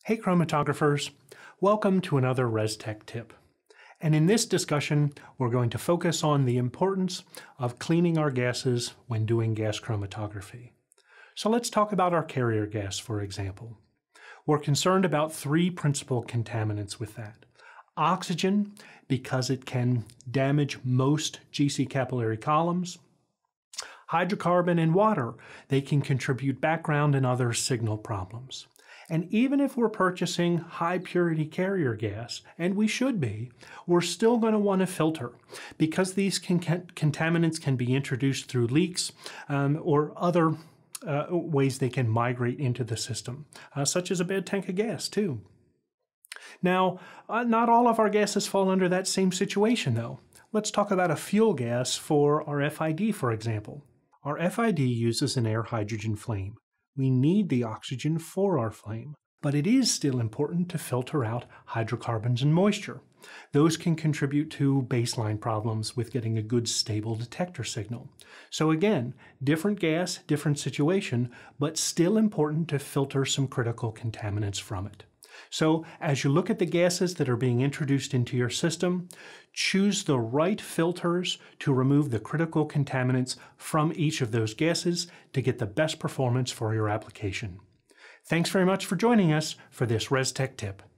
Hey chromatographers, welcome to another Restek tip. And in this discussion, we're going to focus on the importance of cleaning our gases when doing gas chromatography. So let's talk about our carrier gas, for example. We're concerned about three principal contaminants with that. Oxygen, because it can damage most GC capillary columns. Hydrocarbon and water, they can contribute background and other signal problems. And even if we're purchasing high purity carrier gas, and we should be, we're still going to want to filter because these contaminants can be introduced through leaks or other ways they can migrate into the system, such as a bad tank of gas too. Now, not all of our gases fall under that same situation though. Let's talk about a fuel gas for our FID, for example. Our FID uses an air hydrogen flame. We need the oxygen for our flame, but it is still important to filter out hydrocarbons and moisture. Those can contribute to baseline problems with getting a good stable detector signal. So again, different gas, different situation, but still important to filter some critical contaminants from it. So as you look at the gases that are being introduced into your system, choose the right filters to remove the critical contaminants from each of those gases to get the best performance for your application. Thanks very much for joining us for this Restek tip.